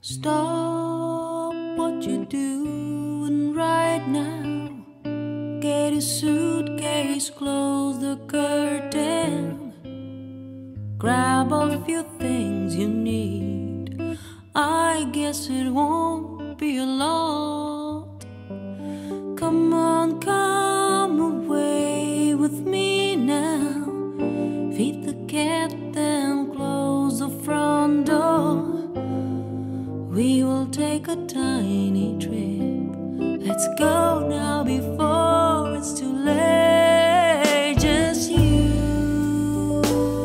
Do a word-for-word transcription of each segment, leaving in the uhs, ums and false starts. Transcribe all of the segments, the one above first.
Stop what you're doing right now. Get a suitcase, close the curtain. Grab a few things you need. I guess it won't be a lot. Come on, come away with me now. Feed the cat, then close the front door. We will take a tiny trip. Let's go now before it's too late. Just you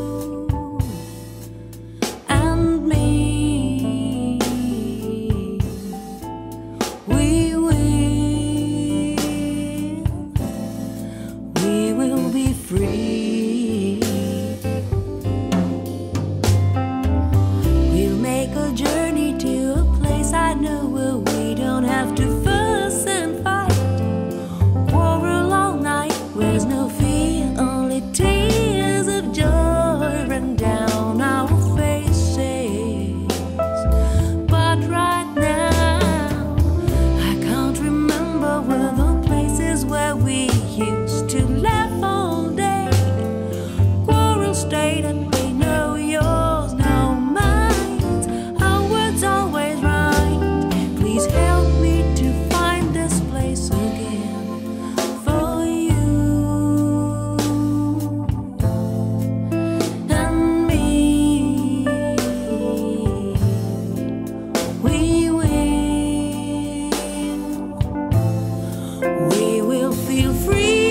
and me. We will, we will be free. We'll make a journey to a place I know where we don't have to fuss and fight. Quarrel all night, where's no fear, only tears of joy run down our faces. But right now, I can't remember where the places where we used to laugh all day. Quarrel state and we know yours, no mine. Our words always right. Please help me to find this place again for you and me. We will, we will feel free.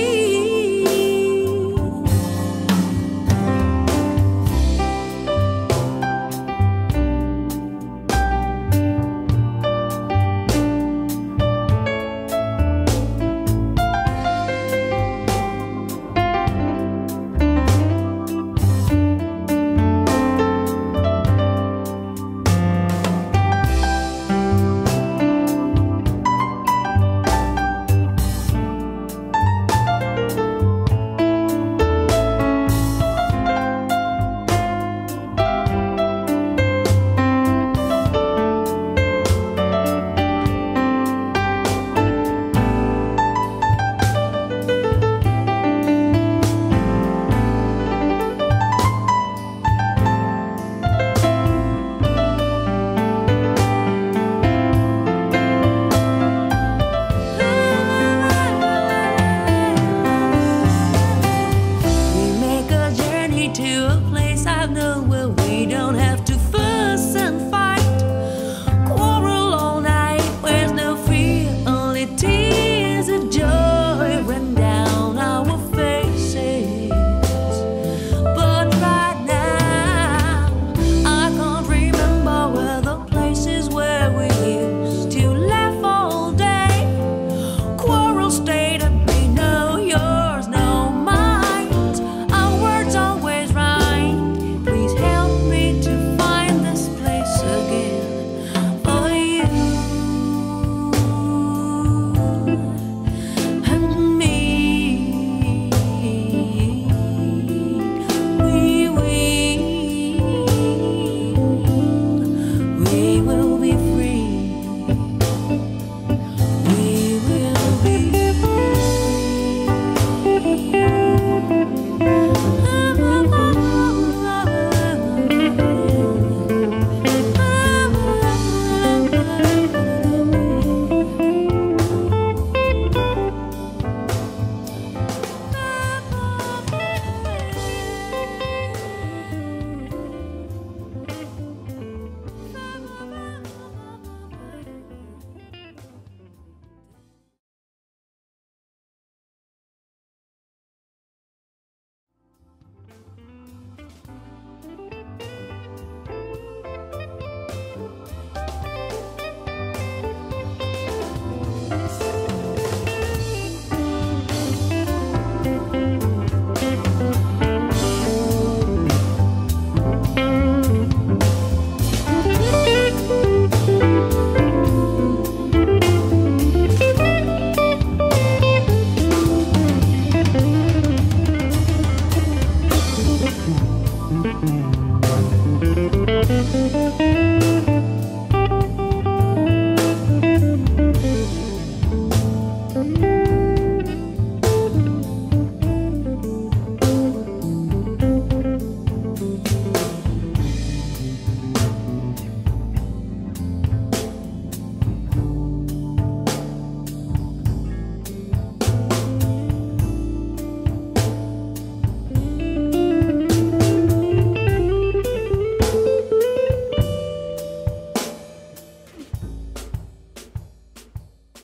To a place I know where we don't have